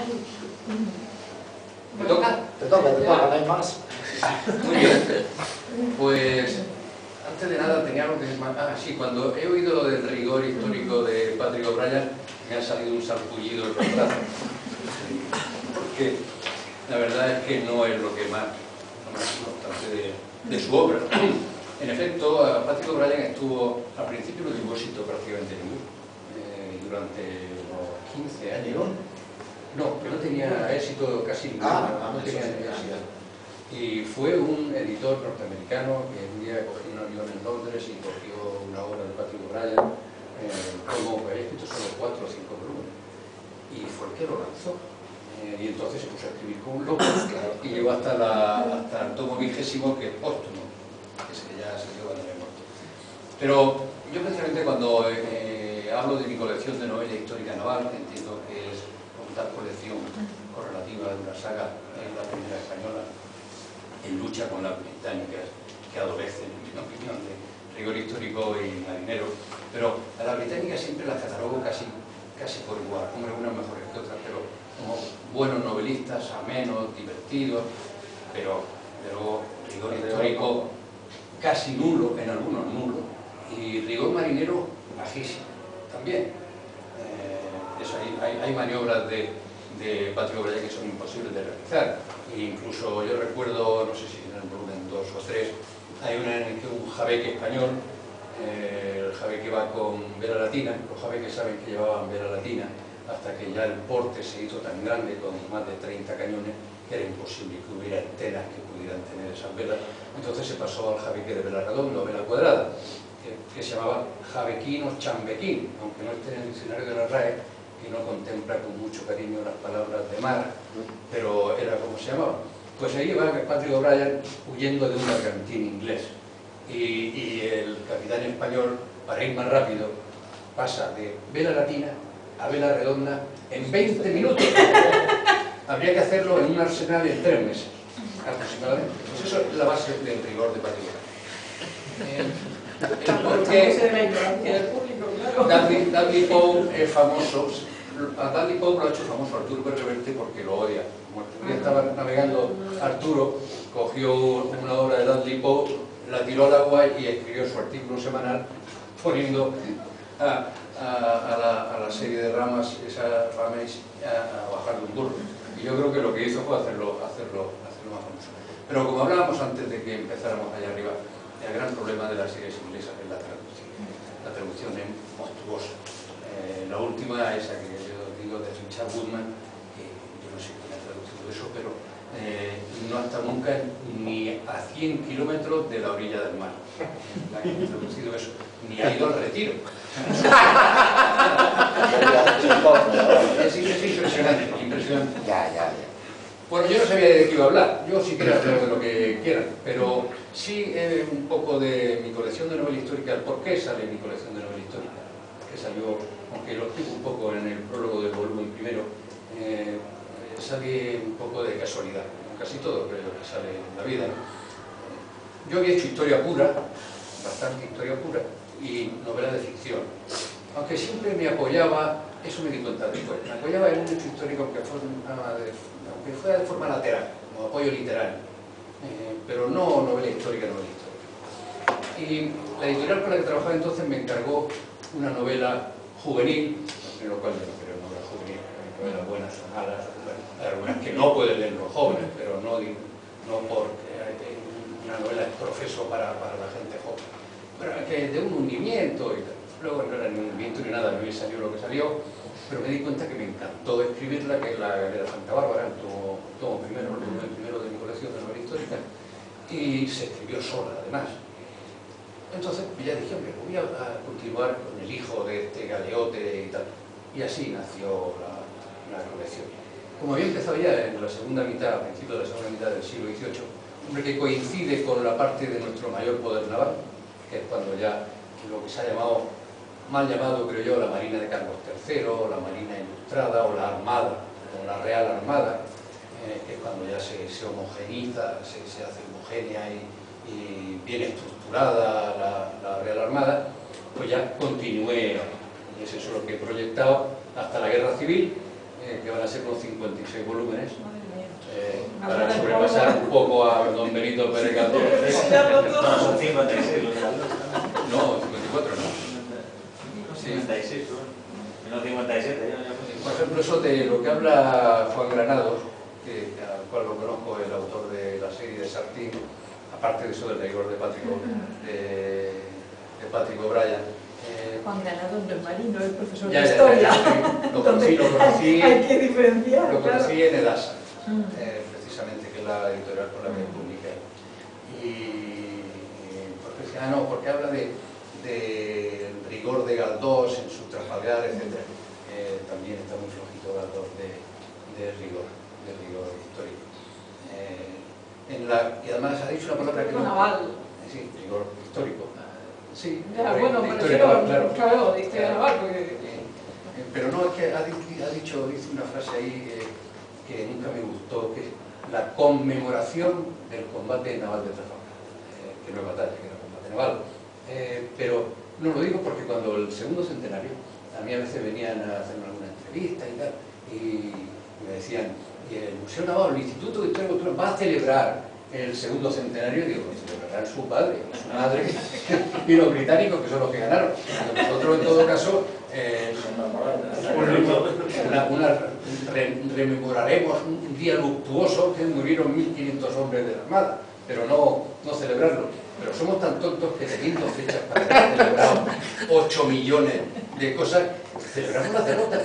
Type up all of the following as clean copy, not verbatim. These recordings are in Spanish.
¿Me toca? Te toca, no hay más. Muy bien. Pues, antes de nada tenía algo que... sí, cuando he oído lo del rigor histórico de Patrick O'Brian, me ha salido un sarpullido en los brazos. Porque la verdad es que no es lo que más importante de su obra. En efecto, Patrick O'Brian estuvo al principio no tuvo éxito prácticamente ninguno. Durante unos 15 años. No, que no tenía éxito casi ninguno. No tenía éxito. Y fue un editor norteamericano que un día cogió un avión en Londres y cogió una obra de Patrick O'Brian, como había escrito solo 4 o 5 volúmenes. Y fue el que lo lanzó. Y entonces se puso a escribir con un loco y llegó hasta el tomo 20, que es póstumo, que es que ya se dio cuando había muerto. Pero yo precisamente cuando hablo de mi colección de novela histórica naval, entiendo que es una tal colección correlativa de una saga, la primera española, en lucha con las británicas que adolecen, en mi opinión, de rigor histórico y marinero. Pero a las británicas siempre las catalogo casi por igual, hombre, unas mejores que otras, pero como buenos novelistas, amenos, divertidos, pero luego rigor histórico casi nulo, en algunos nulo, y rigor marinero bajísimo también. Hay maniobras de Patrick O'Brian que son imposibles de realizar. E incluso yo recuerdo, no sé si en el volumen 2 o 3, hay una en que un jabeque español, el jabeque va con vela latina, los jabeques saben que llevaban vela latina, hasta que ya el porte se hizo tan grande, con más de 30 cañones, que era imposible que hubiera antenas que pudieran tener esas velas. Entonces se pasó al jabeque de vela redonda o vela cuadrada, que se llamaba jabequín o chambequín, aunque no esté en el diccionario de la RAE, que no contempla con mucho cariño las palabras de mar, pero era como se llamaba. Pues ahí va Patrick O'Brian huyendo de un bergantín inglés, y el capitán español, para ir más rápido, pasa de vela latina a vela redonda en 20 minutos. Habría que hacerlo en un arsenal en 3 meses, aproximadamente. Pues eso es la base del rigor de Patrick O'Brian. Dudley Poe es famoso. A Dudley Poe lo ha hecho famoso Arturo Pérez Reverte porque lo odia. Un día estaba navegando Arturo, cogió una obra de Dudley Poe, la tiró al agua y escribió su artículo semanal poniendo a la serie de ramas, esa rames, a bajar de un burro. Y yo creo que lo que hizo fue hacerlo más famoso. Pero como hablábamos antes de que empezáramos allá arriba, el gran problema de las series inglesas es la traducción. La traducción es monstruosa. La última, esa que yo digo de Richard Woodman, que yo no sé quién ha traducido eso, pero no está nunca ni a 100 kilómetros de la orilla del mar. La que ha traducido eso, ni ha ido al retiro. Es impresionante, impresionante. Ya. Bueno, yo no sabía de qué iba a hablar, yo sí quiero hablar de lo que quieran, pero sí un poco de mi colección de novela histórica, el por qué sale mi colección de novela histórica, que salió, aunque lo explico un poco en el prólogo del volumen primero, sale un poco de casualidad, casi todo creo que sale en la vida, ¿no? Yo había hecho historia pura, bastante historia pura, y novela de ficción, aunque siempre me apoyaba, eso me di cuenta después, me apoyaba en un hecho histórico aunque fuera de forma lateral, como apoyo literario, pero no novela histórica. Y la editorial con la que trabajaba entonces me encargó una novela juvenil, en lo cual yo no creo novela juvenil, novelas buenas son malas, hay algunas que no pueden leer los jóvenes, pero no porque una novela es profeso para la gente joven, pero que de un hundimiento y tal. Luego no era ni un hundimiento ni nada, me salió lo que salió, pero me di cuenta que me encantó escribirla, que es la Galera Santa Bárbara, el tomo primero, el volumen primero de mi colección de novela histórica, y se escribió sola además. Entonces ya dije, hombre, voy a continuar con el hijo de este galeote y tal, y así nació la colección. Como había empezado ya en la segunda mitad, a principios de la segunda mitad del siglo XVIII, hombre, que coincide con la parte de nuestro mayor poder naval, que es cuando ya lo que se ha llamado, mal llamado creo yo, la Marina de Carlos III, la Marina Ilustrada o la Armada, o la Real Armada, que es cuando ya se homogeneiza, se hace homogénea y bien estructurada la Real Armada, pues ya continué, y es eso lo que he proyectado hasta la Guerra Civil, que van a ser unos 56 volúmenes, Madre para sobrepasar un poco a don Benito Pérez Galdós. No, son 56 los de Galdós. No, 54 no. Sí. 56, no 57. Por ejemplo, eso de lo que habla Juan Granados, al cual lo conozco, el autor de la serie de Sartí, aparte de eso del rigor de Patrick O'Brien. Juan Granados no es marino, es profesor Ya, de historia. lo conocí Hay que diferenciar. lo conocí Claro. en Edasa, precisamente, que es la editorial con la que publiqué. Y porque decía, no, porque habla de rigor de Galdós en su Trafalgar, etc. También está muy flojito Galdós de rigor histórico. Y además ha dicho una palabra que no... Naval. Sí, rigor histórico. Sí, Ya, bueno, de me historia refiero, naval, claro, de historia naval, porque... pero no, es que dice una frase ahí que nunca me gustó, que es la conmemoración del combate naval de Trafalgar, que no es batalla, que era combate naval. Pero no lo digo porque cuando el segundo centenario, a mí a veces venían a hacerme alguna entrevista y tal, y me decían, y el Museo Naval, el Instituto de Historia y Cultura va a celebrar el segundo centenario, y digo, celebrarán su padre, su madre y los británicos, que son los que ganaron. Nosotros, en todo caso, rememoraremos un día luctuoso que murieron 1.500 hombres de la Armada, pero no celebrarlo. Pero somos tan tontos que teniendo fechas para haber celebrado 8 millones de cosas, celebramos las derrotas.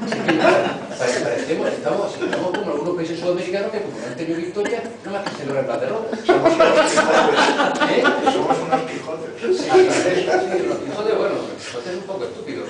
Estamos como algunos países sudamericanos que, como no han tenido victoria, no más que celebran las derrotas. Somos unos Quijotes. Sí, los Quijotes, bueno, los Quijotes es un poco estúpido.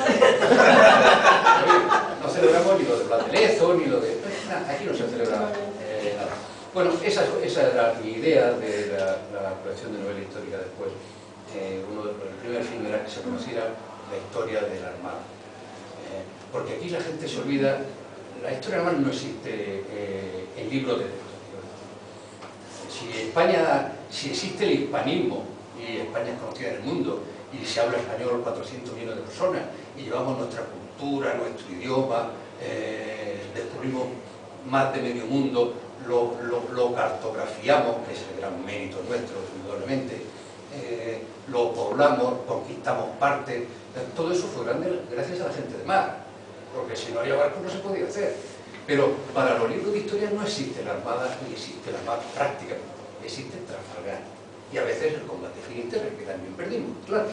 No celebramos ni lo de Blas de Lezo, ni lo de... Aquí no se celebra nada. Bueno, esa era mi idea de la colección de novela histórica después. El primer fin era que se conociera la historia de la Armada. Porque aquí la gente se olvida, la historia armada no existe en libros de texto. Si existe el hispanismo, y España es conocida en el mundo, y se habla español 400 millones de personas, y llevamos nuestra cultura, nuestro idioma, descubrimos más de medio mundo, lo cartografiamos, que es el gran mérito nuestro, indudablemente, lo poblamos, conquistamos parte, todo eso fue grande gracias a la gente de mar, porque si no había barcos no se podía hacer. Pero para los libros de historia no existe la Armada, ni existe la Armada práctica, existe Trafalgar. Y a veces el combate de Finisterre, que también perdimos, claro.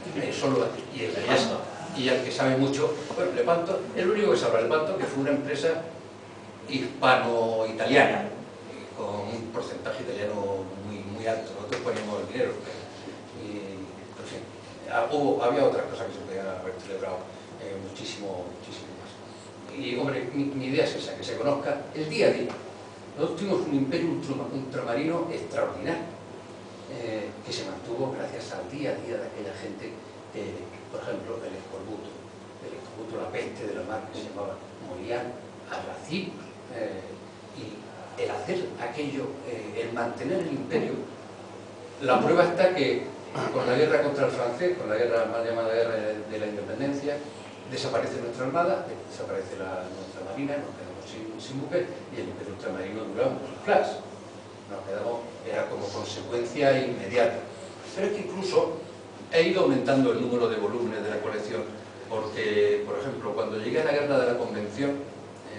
Y el que sabe mucho, bueno, Lepanto, el único que sabe Lepanto, que fue una empresa hispano-italiana, con un porcentaje italiano muy alto. Nosotros poníamos el dinero. En fin, había otras cosas que se podían haber celebrado muchísimo más. Y, hombre, mi idea es esa, que se conozca el día a día. Nosotros tuvimos un imperio ultramarino extraordinario, que se mantuvo gracias al día a día de aquella gente, por ejemplo, el escorbuto, la peste de la mar, que se llamaba, morían a racimos. Y el hacer aquello, el mantener el imperio, la prueba está que con la guerra contra el francés, con la guerra mal llamada guerra de la independencia, desaparece nuestra armada, desaparece nuestra marina, nos quedamos sin buques, y el imperio ultramarino duraba un flash. Nos quedamos, era como consecuencia inmediata. Pero es que incluso he ido aumentando el número de volúmenes de la colección, porque, por ejemplo, cuando llegué a la guerra de la Convención,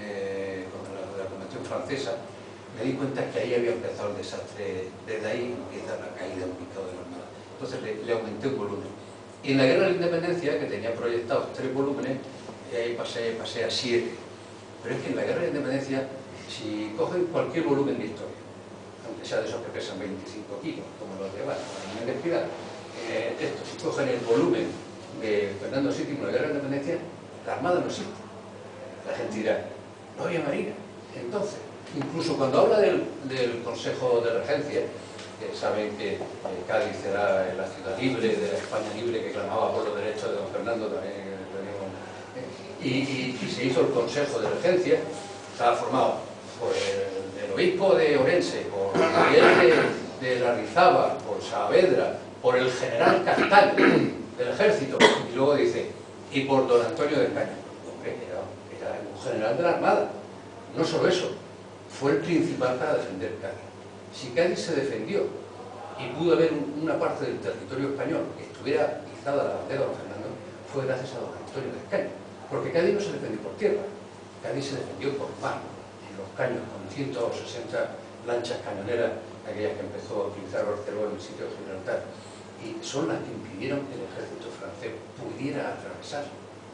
francesa, me di cuenta que ahí había empezado el desastre, desde ahí empieza la caída un picado de la Armada. Entonces le aumenté un volumen. Y en la guerra de la independencia, que tenía proyectados 3 volúmenes, ahí pasé a 7. Pero es que en la guerra de la independencia, si cogen cualquier volumen de historia, aunque sea de esos que pesan 25 kilos, como los de Habana, para no descuidar, si cogen el volumen de Fernando VII en la guerra de la independencia, la Armada no existe. La gente dirá, no había marina. Entonces, incluso cuando habla del Consejo de Regencia, que saben que Cádiz era la ciudad libre, de la España libre, que clamaba por los derechos de don Fernando también, y se hizo el Consejo de Regencia, estaba formado por el obispo de Orense, por Miguel de Larrizábal, por Saavedra, por el general Castaño del ejército, y luego dice, y por don Antonio de Caño. Hombre, era un general de la Armada. No solo eso, fue el principal para defender Cádiz. Si Cádiz se defendió y pudo haber una parte del territorio español que estuviera izada la bandera de don Fernando, fue gracias a don Antonio de Escaño. Porque Cádiz no se defendió por tierra, Cádiz se defendió por mar, en los caños, con 160 lanchas cañoneras, aquellas que empezó a utilizar Barcelona en el sitio de Gibraltar, y son las que impidieron que el ejército francés pudiera atravesar.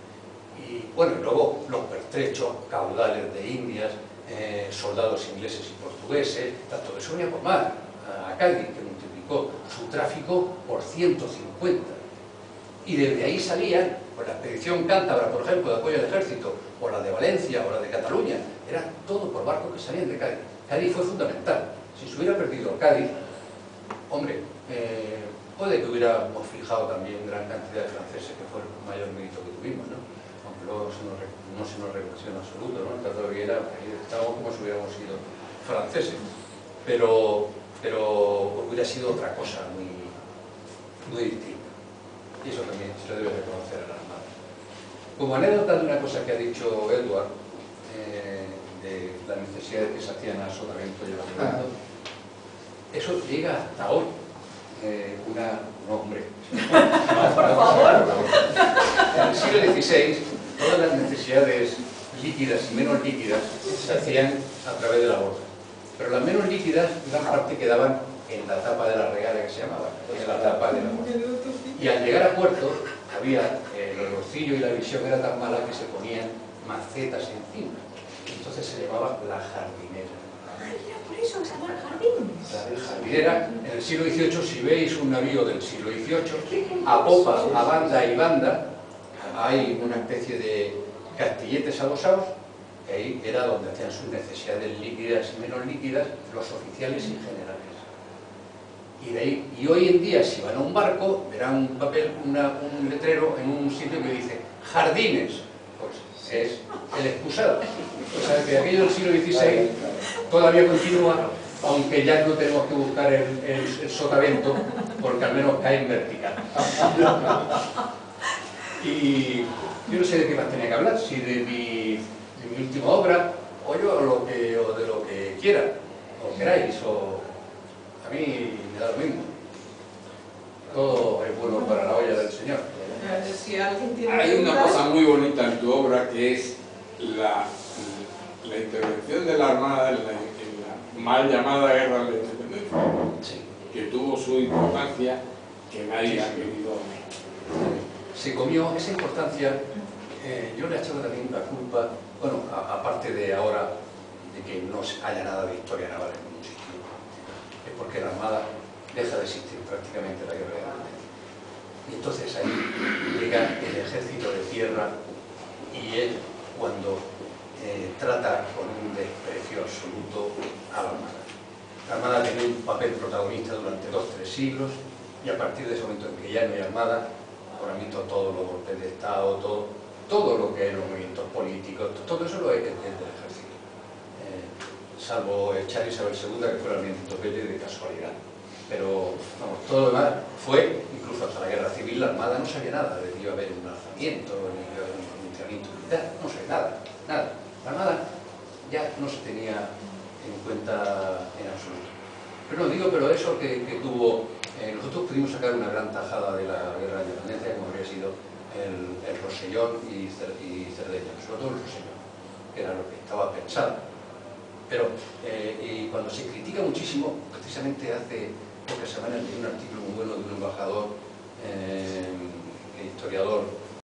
Y bueno, y luego los pertrechos, caudales de indias, soldados ingleses y portugueses, todo eso venía por mar a Cádiz, que multiplicó su tráfico por 150. Y desde ahí salían, pues la expedición cántabra, por ejemplo, de apoyo al ejército, o la de Valencia, o la de Cataluña, era todo por barcos que salían de Cádiz. Cádiz fue fundamental. Si se hubiera perdido Cádiz, hombre, puede que hubiéramos fijado también gran cantidad de franceses, que fue el mayor mérito que tuvimos, ¿no? Aunque luego no se nos reconoció en absoluto, ¿no? El Tratado de Viena, ahí estábamos como si hubiéramos sido franceses, pero hubiera sido otra cosa muy distinta. Y eso también se lo debe reconocer a la Armada. Como anécdota de una cosa que ha dicho Edward, de las necesidades que se hacían a sotavento y a eso llega hasta hoy. No, hombre. Por favor. En el siglo XVI, todas las necesidades líquidas y menos líquidas se hacían a través de la borda. Pero las menos líquidas, gran parte quedaban en la tapa de la regala, que se llamaba, en la tapa de la borda. Y al llegar a puerto, había el bolsillo y la visión era tan mala que se ponían macetas encima. Entonces se llamaba la jardinera. Por eso se llama jardín. La jardinera, en el siglo XVIII, si veis un navío del siglo XVIII, a popa, a banda y banda, hay una especie de castilletes adosados, que ahí era donde hacían sus necesidades líquidas y menos líquidas los oficiales y generales. Y, de ahí, y hoy en día, si van a un barco, verán un papel, un letrero en un sitio que dice jardines. Pues es el excusado. O sea, que aquello del siglo XVI todavía continúa, aunque ya no tenemos que buscar el sotavento, porque al menos cae en vertical. Y yo no sé de qué más tenía que hablar, si de mi última obra, o de lo que quiera, o queráis, o a mí me da lo mismo. Todo es bueno para la olla del Señor. Si alguien tiene Hay una preguntas, cosa muy bonita en tu obra, que es la intervención de la Armada en la mal llamada Guerra de la Independencia, Sí. que tuvo su importancia, que nadie ha querido. Se comió esa importancia. Yo le he echado también la culpa, bueno, aparte de ahora de que no haya nada de historia naval en ningún sitio, es porque la Armada deja de existir prácticamente la guerra de la independencia. Y entonces ahí llega el ejército de tierra y él, cuando trata con un desprecio absoluto a la Armada. La Armada tiene un papel protagonista durante 2 o 3 siglos, y a partir de ese momento en que ya no hay Armada, ahora mismo todos los golpes de Estado, todo lo que es los movimientos políticos, todo eso lo es del ejército. Salvo echar Isabel II, que fue realmente topete de casualidad. Pero vamos, todo lo demás fue, incluso hasta la guerra civil, la Armada no sabía nada de que iba a haber un alzamiento, ni iba a haber un pronunciamiento militar, no sabía nada. La Armada ya no se tenía en cuenta en absoluto. Pero eso que tuvo, nosotros pudimos sacar una gran tajada de la guerra de la independencia, como habría sido el Rosellón y Cerdeña, sobre todo el Rosellón, que era lo que estaba pensado. Pero, y cuando se critica muchísimo, precisamente hace pocas semanas leí un artículo muy bueno de un embajador, historiador